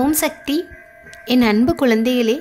ஓம் சக்தி. என் அன்பு குழந்தைகளே,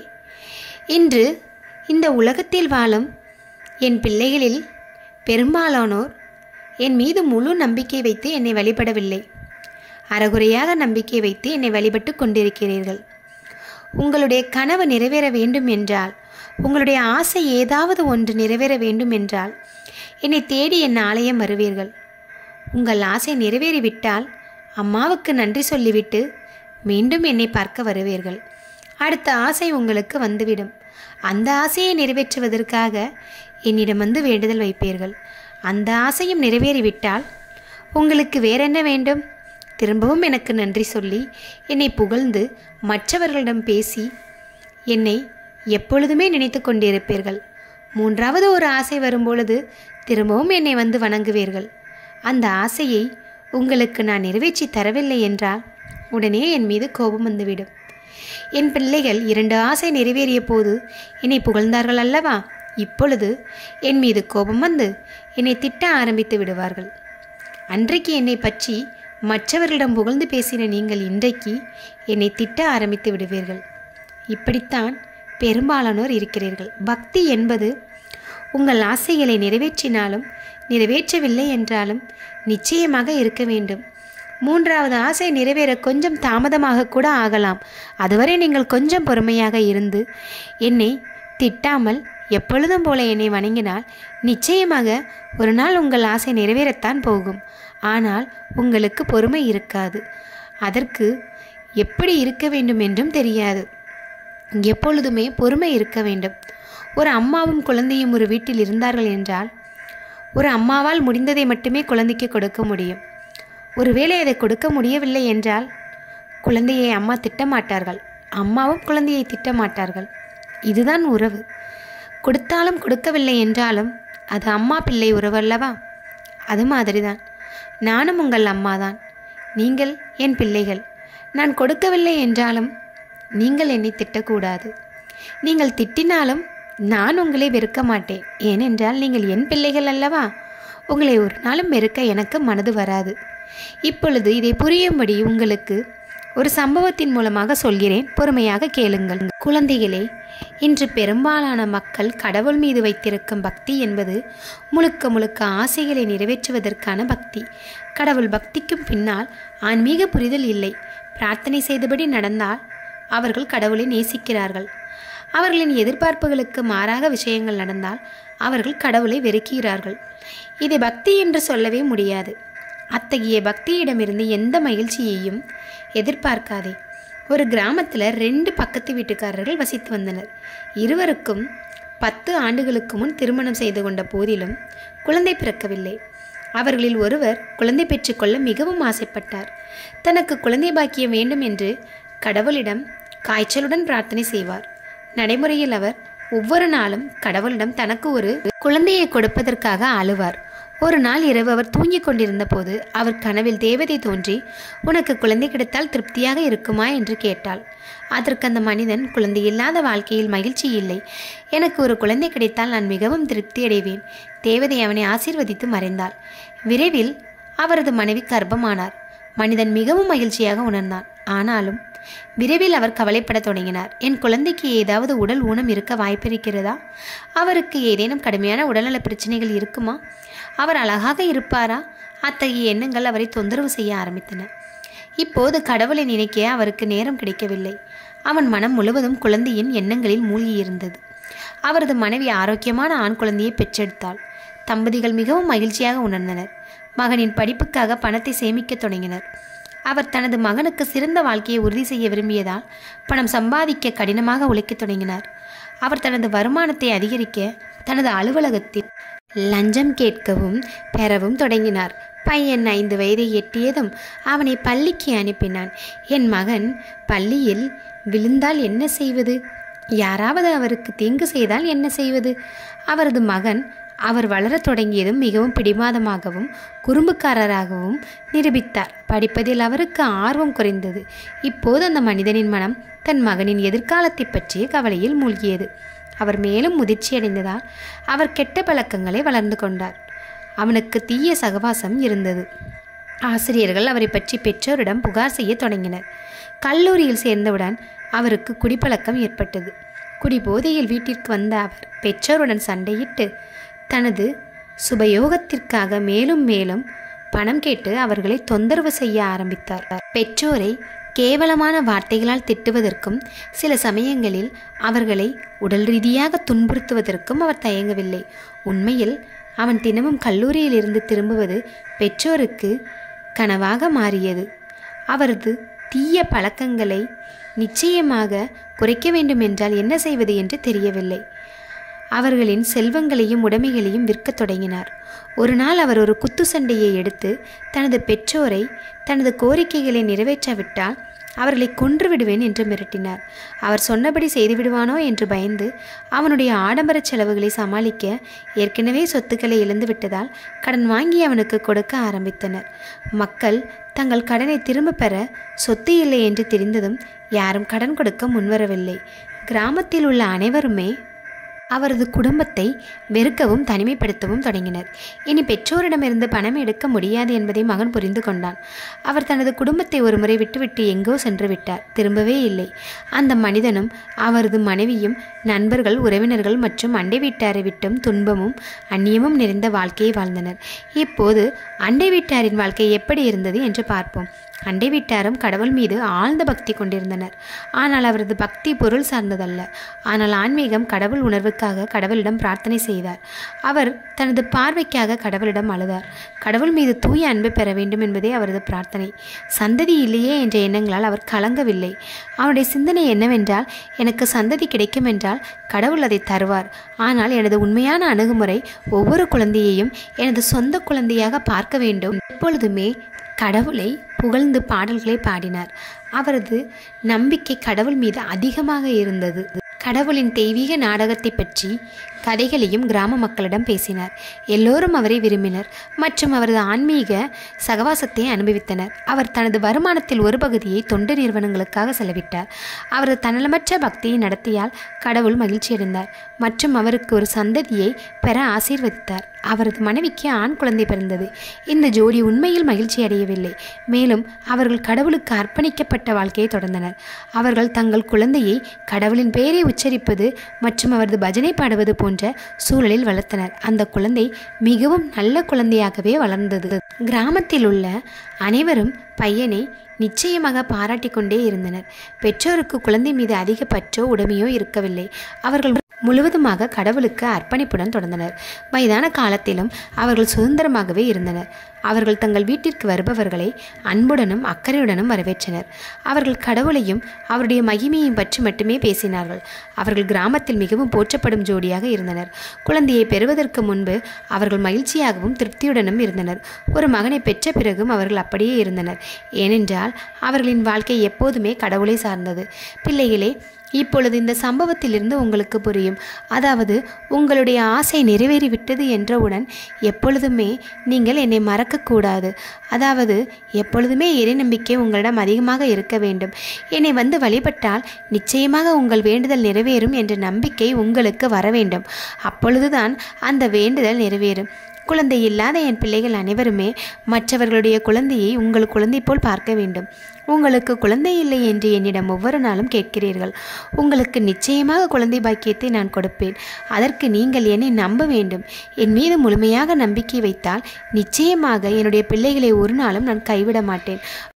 இன்று இந்த உலகத்தில் வாழும் என் பிள்ளைகளில் பெரும்பாலானோர் என் மீது முழு நம்பிக்கை வைத்து என்னை வழிபடவில்லை. அறகுறையாக நம்பிக்கை வைத்து என்னை வழிபட்டு கொண்டிருக்கிறீர்கள். உங்களுடைய கனவு நிறைவேற வேண்டும் என்றால், உங்களுடைய ஆசை ஏதாவது ஒன்று நிறைவேற வேண்டும் என்றால் என்னை தேடி என் ஆலயம் வருவீர்கள். உங்கள் ஆசை நிறைவேறிவிட்டால் அம்மாவுக்கு நன்றி சொல்லிவிட்டு மீண்டும் என்னை பார்க்க வருவீர்கள். அடுத்த ஆசை உங்களுக்கு வந்துவிடும். அந்த ஆசையை நிறைவேற்றுவதற்காக என்னிடம் வந்து வேண்டுதல் வைப்பீர்கள். அந்த ஆசையும் நிறைவேறிவிட்டால் உங்களுக்கு வேறென்ன வேண்டும்? திரும்பவும் எனக்கு நன்றி சொல்லி என்னை புகழ்ந்து மற்றவர்களிடம் பேசி என்னை எப்பொழுதுமே நினைத்து கொண்டிருப்பீர்கள். மூன்றாவது ஒரு ஆசை வரும்பொழுது திரும்பவும் என்னை வந்து வணங்குவீர்கள். அந்த ஆசையை உங்களுக்கு நான் நிறைவேற்றி தரவில்லை என்றால் உடனே என் மீது கோபம் வந்துவிடும். என் பிள்ளைகள் 2 ஆசை நிறைவேறிய போது என்னை புகழ்ந்தார்கள் அல்லவா? இப்பொழுது என் மீது கோபம் வந்து என்னை திட்ட ஆரம்பித்து விடுவார்கள். அன்றைக்கு என்னை பற்றி மற்றவர்களிடம் புகழ்ந்து பேசின நீங்கள் இன்றைக்கு என்னை திட்ட ஆரம்பித்து விடுவீர்கள். இப்படித்தான் பெரும்பாலானோர் இருக்கிறீர்கள். பக்தி என்பது உங்கள் ஆசைகளை நிறைவேற்றினாலும் நிறைவேற்றவில்லை என்றாலும் நிச்சயமாக இருக்க வேண்டும். 3வது ஆசை நிறைவேற கொஞ்சம் தாமதமாக கூட ஆகலாம். அதுவரை நீங்கள் கொஞ்சம் பொறுமையாக இருந்து என்னை திட்டாமல் எப்பொழுதும் போல என்னை வணங்கினால் நிச்சயமாக ஒரு நாள் உங்கள் ஆசை நிறைவேறத்தான் போகும். ஆனால் உங்களுக்கு பொறுமை இருக்காது. அதற்கு எப்படி இருக்க வேண்டும் என்றும் தெரியாது. எப்பொழுதுமே பொறுமை இருக்க வேண்டும். ஒரு அம்மாவும் குழந்தையும் ஒரு வீட்டில் இருந்தார்கள் என்றால் ஒரு அம்மாவால் முடிந்ததை மட்டுமே குழந்தைக்கு கொடுக்க முடியும். ஒருவேளை அதை கொடுக்க முடியவில்லை என்றால் குழந்தையை அம்மா திட்டமாட்டார்கள், அம்மாவும் குழந்தையை திட்டமாட்டார்கள். இதுதான் உறவு. கொடுத்தாலும் கொடுக்கவில்லை என்றாலும் அது அம்மா பிள்ளை உறவு அல்லவா? அது மாதிரி தான் நானும் உங்கள் அம்மா தான், நீங்கள் என் பிள்ளைகள். நான் கொடுக்கவில்லை என்றாலும் நீங்கள் என்னை திட்டக்கூடாது. நீங்கள் திட்டினாலும் நான் உங்களை வெறுக்க மாட்டேன். ஏனென்றால் நீங்கள் என் பிள்ளைகள் அல்லவா? உங்களை ஒரு நாளும் வெறுக்க எனக்கு மனது வராது. இப்பொழுது இதை புரியும்படி உங்களுக்கு ஒரு சம்பவத்தின் மூலமாக சொல்கிறேன், பொறுமையாக கேளுங்கள். குழந்தைகளே, இன்று பெரும்பாலான மக்கள் கடவுள் மீது வைத்திருக்கும் பக்தி என்பது முழுக்க முழுக்க ஆசைகளை நிறைவேற்றுவதற்கான பக்தி. கடவுள் பக்திக்கும் பின்னால் ஆன்மீக புரிதல் இல்லை. பிரார்த்தனை செய்தபடி நடந்தால் அவர்கள் கடவுளை நேசிக்கிறார்கள். அவர்களின் எதிர்பார்ப்புகளுக்கு மாறாக விஷயங்கள் நடந்தால் அவர்கள் கடவுளை வெறுக்கிறார்கள். இதை பக்தி என்று சொல்லவே முடியாது. அத்தகைய பக்தியிடமிருந்து எந்த மகிழ்ச்சியையும் எதிர்பார்க்காதே. ஒரு கிராமத்தில் 2 பக்கத்து வீட்டுக்காரர்கள் வசித்து வந்தனர். இருவருக்கும் 10 ஆண்டுகளுக்கு முன் திருமணம் செய்து கொண்ட போதிலும் குழந்தை பிறக்கவில்லை. அவர்களில் ஒருவர் குழந்தை பெற்றுக்கொள்ள மிகவும் ஆசைப்பட்டார். தனக்கு குழந்தை பாக்கியம் வேண்டும் என்று கடவுளிடம் காய்ச்சலுடன் பிரார்த்தனை செய்வார். நடைமுறையில் அவர் ஒவ்வொரு நாளும் கடவுளிடம் தனக்கு ஒரு குழந்தையை கொடுப்பதற்காக அழுவார். ஒரு நாள் இரவு அவர் தூங்கிக் கொண்டிருந்த போது அவர் கனவில் தேவதை தோன்றி, உனக்கு குழந்தை கிடைத்தால் திருப்தியாக இருக்குமா என்று கேட்டாள். அதற்கு அந்த மனிதன், குழந்தை இல்லாத வாழ்க்கையில் மகிழ்ச்சி இல்லை. எனக்கு ஒரு குழந்தை கிடைத்தால் நான் மிகவும் திருப்தி அடைவேன். தேவதை அவனை ஆசீர்வதித்து மறைந்தாள். விரைவில் அவரது மனைவி கர்ப்பமானார். மனிதன் மிகவும் மகிழ்ச்சியாக உணர்ந்தான். ஆனாலும் விரைவில் அவர் கவலைப்பட தொடங்கினார். என் குழந்தைக்கு ஏதாவது உடல் ஊனம் இருக்க வாய்ப்பிருக்கிறதா? அவருக்கு ஏதேனும் கடுமையான உடல்நல பிரச்சனைகள் இருக்குமா? அவர் அழகாக இருப்பாரா? அத்தகைய எண்ணங்கள் அவரை தொந்தரவு செய்ய ஆரம்பித்தன. இப்போது கடவுளை நினைக்க அவருக்கு நேரம் கிடைக்கவில்லை. அவன் மனம் முழுவதும் குழந்தையின் எண்ணங்களில் மூழ்கியிருந்தது. அவரது மனைவி ஆரோக்கியமான ஆண் குழந்தையை பெற்றெடுத்தாள். தம்பதிகள் மிகவும் மகிழ்ச்சியாக உணர்ந்தனர். மகனின் படிப்புக்காக பணத்தை சேமிக்க தொடங்கினர். அவர் தனது மகனுக்கு சிறந்த வாழ்க்கையை உறுதி செய்ய விரும்பியதால் பணம் சம்பாதிக்க கடினமாக உழைக்கத் தொடங்கினார். அவர் தனது வருமானத்தை அதிகரிக்க தனது அலுவலகத்தில் லஞ்சம் கேட்கவும் பெறவும் தொடங்கினார். பையன் 5 வயதை எட்டியதும் அவனை பள்ளிக்கு அனுப்பினான். என் மகன் பள்ளியில் விழுந்தால் என்ன செய்வது? யாராவது அவருக்கு தீங்கு செய்தால் என்ன செய்வது? அவரது மகன் அவர் வளரத் தொடங்கியதும் மிகவும் பிடிவாதமாகவும் குறும்புக்காரராகவும் நிரூபித்தார். படிப்பதில் அவருக்கு ஆர்வம் குறைந்தது. இப்போது அந்த மனிதனின் மனம் தன் மகனின் எதிர்காலத்தை பற்றிய கவலையில் மூழ்கியது. அவர் மேலும் முதிர்ச்சியடைந்ததால் அவர் கெட்ட பழக்கங்களை வளர்ந்து கொண்டார். அவனுக்கு தீய சகவாசம் இருந்தது. ஆசிரியர்கள் அவரை பற்றி பெற்றோரிடம் புகார் செய்ய தொடங்கினர். கல்லூரியில் சேர்ந்தவுடன் அவருக்கு குடிப்பழக்கம் ஏற்பட்டது. குடிபோதையில் வீட்டிற்கு வந்த அவர் பெற்றோருடன் சண்டையிட்டு தனது சுபயோகத்திற்காக மேலும் மேலும் பணம் கேட்டு அவர்களை தொந்தரவு செய்ய ஆரம்பித்தார். பெற்றோரை கேவலமான வார்த்தைகளால் திட்டுவதற்கும் சில சமயங்களில் அவர்களை உடல் ரீதியாக துன்புறுத்துவதற்கும் அவர் தயங்கவில்லை. உண்மையில் அவன் தினமும் கல்லூரியில் இருந்து திரும்புவது பெற்றோருக்கு கனவாக மாறியது. அவரது தீய பழக்கங்களை நிச்சயமாக குறைக்க வேண்டும் என்றால் என்ன செய்வது என்று தெரியவில்லை. அவர்களின் செல்வங்களையும் உடைமைகளையும் விற்கத் தொடங்கினார். ஒரு நாள் அவர் ஒரு குத்து சண்டையை எடுத்து தனது பெற்றோரை தனது கோரிக்கைகளை நிறைவேற்றாவிட்டால் அவர்களை கொன்று விடுவேன் என்று மிரட்டினார். அவர் சொன்னபடி செய்துவிடுவானோ என்று பயந்து அவனுடைய ஆடம்பர செலவுகளை சமாளிக்க ஏற்கனவே சொத்துக்களை இழந்து விட்டதால் கடன் வாங்கி அவனுக்கு கொடுக்க ஆரம்பித்தனர். மக்கள் தங்கள் கடனை திரும்ப பெற சொத்து இல்லை என்று தெரிந்ததும் யாரும் கடன் கொடுக்க முன்வரவில்லை. கிராமத்தில் உள்ள அனைவருமே அவரது குடும்பத்தை வெறுக்கவும் தனிமைப்படுத்தவும் தொடங்கினர். இனி பெற்றோரிடமிருந்து பணம் எடுக்க முடியாது என்பதை மகன் புரிந்து கொண்டான். அவர் தனது குடும்பத்தை ஒரு முறை விட்டுவிட்டு எங்கோ சென்று விட்டார். திரும்பவே இல்லை. அந்த மனிதனும் அவரது மனைவியும் நண்பர்கள், உறவினர்கள் மற்றும் அண்டை வீட்டாரை விட்டும் துன்பமும் அந்நியமும் நிறைந்த வாழ்க்கையை வாழ்ந்தனர். இப்போது அண்டை வீட்டாரின் வாழ்க்கை எப்படி இருந்தது என்று பார்ப்போம். அண்டை வீட்டாரும் கடவுள் மீது ஆழ்ந்த பக்தி கொண்டிருந்தனர். ஆனால் அவரது பக்தி பொருள் சார்ந்ததல்ல. ஆனால் ஆன்மீகம். கடவுள் உணர்வுக்காக கடவுளிடம் பிரார்த்தனை செய்தார். அவர் தனது பார்வைக்காக கடவுளிடம் அழுதார். கடவுள் மீது தூய அன்பு பெற வேண்டும் என்பதே அவரது பிரார்த்தனை. சந்ததி இல்லையே என்ற எண்ணங்களால் அவர் கலங்கவில்லை. அவனுடைய சிந்தனை என்னவென்றால், எனக்கு சந்ததி கிடைக்கும் என்றால் கடவுள் அதை தருவார். ஆனால் எனது உண்மையான அணுகுமுறை ஒவ்வொரு குழந்தையையும் எனது சொந்த குழந்தையாக பார்க்க வேண்டும். எப்பொழுதுமே கடவுளை புகழ்ந்து பாடல்களை பாடினார். அவரது நம்பிக்கை கடவுள் மீது அதிகமாக இருந்தது. கடவுளின் தெய்வீக நாடகத்தை பற்றி கதைகளையும் கிராம மக்களிடம் பேசினார். எல்லோரும் அவரை விரும்பினர் மற்றும் அவரது ஆன்மீக சகவாசத்தை அனுபவித்தனர். அவர் தனது வருமானத்தில் ஒரு பகுதியை தொண்டு நிறுவனங்களுக்காக செலவிட்டார். அவரது தன்னலமற்ற பக்தியை நடத்தியால் கடவுள் மகிழ்ச்சியடைந்தார் மற்றும் அவருக்கு ஒரு சந்ததியை பெற ஆசீர்வதித்தார். அவரது மனைவிக்கு ஆண் குழந்தை பிறந்தது. இந்த ஜோடி உண்மையில் மகிழ்ச்சி அடையவில்லை. மேலும் அவர்கள் கடவுளுக்கு அர்ப்பணிக்கப்பட்ட வாழ்க்கையை தொடர்ந்தனர். அவர்கள் தங்கள் குழந்தையை கடவுளின் பெயரை உச்சரிப்பது மற்றும் அவரது பஜனை பாடுவது போன்ற சூழலில் வளர்த்தனர். அந்த குழந்தை மிகவும் நல்ல குழந்தையாகவே வளர்ந்தது. கிராமத்தில் உள்ள அனைவரும் பையனை நிச்சயமாக பாராட்டி கொண்டே இருந்தனர். பெற்றோருக்கு குழந்தை மீது அதிக பற்றோ உடைமையோ இருக்கவில்லை. அவர்கள் முழுவதுமாக கடவுளுக்கு அர்ப்பணிப்புடன் தொடர்ந்தனர். வயதான காலத்திலும் அவர்கள் சுதந்திரமாகவே இருந்தனர். அவர்கள் தங்கள் வீட்டிற்கு வருபவர்களை அன்புடனும் அக்கறையுடனும் வரவேற்றனர். அவர்கள் கடவுளையும் அவருடைய மகிமையையும் பற்றி மட்டுமே பேசினார்கள். அவர்கள் கிராமத்தில் மிகவும் போற்றப்படும் ஜோடியாக இருந்தனர். குழந்தையை பெறுவதற்கு முன்பு அவர்கள் மகிழ்ச்சியாகவும் திருப்தியுடனும் இருந்தனர். ஒரு மகனை பெற்ற பிறகும் அவர்கள் அப்படியே இருந்தனர். ஏனென்றால் அவர்களின் வாழ்க்கை எப்போதுமே கடவுளை சார்ந்தது. பிள்ளைகளே, இப்பொழுது இந்த சம்பவத்திலிருந்து உங்களுக்கு புரியும். அதாவது, உங்களுடைய ஆசை நிறைவேறிவிட்டது என்றவுடன் எப்பொழுதுமே நீங்கள் என்னை மறக்கக்கூடாது. அதாவது, எப்பொழுதுமே இறை நம்பிக்கை உங்களிடம் அதிகமாக இருக்க வேண்டும். என்னை வந்து வழிபட்டால் நிச்சயமாக உங்கள் வேண்டுதல் நிறைவேறும் என்ற நம்பிக்கை உங்களுக்கு வர வேண்டும். அப்பொழுதுதான் அந்த வேண்டுதல் நிறைவேறும். குழந்தை இல்லாத என் பிள்ளைகள் அனைவருமே மற்றவர்களுடைய குழந்தையை உங்கள் குழந்தை போல் பார்க்க வேண்டும். உங்களுக்கு குழந்தை இல்லை என்று என்னிடம் ஒவ்வொரு நாளும் கேட்கிறீர்கள். உங்களுக்கு நிச்சயமாக குழந்தை பாக்கியத்தை நான் கொடுப்பேன். அதற்கு நீங்கள் என்னை நம்ப வேண்டும். என் மீது முழுமையாக நம்பிக்கை வைத்தால் நிச்சயமாக என்னுடைய பிள்ளைகளை ஒரு நாளும் நான் கைவிட மாட்டேன்.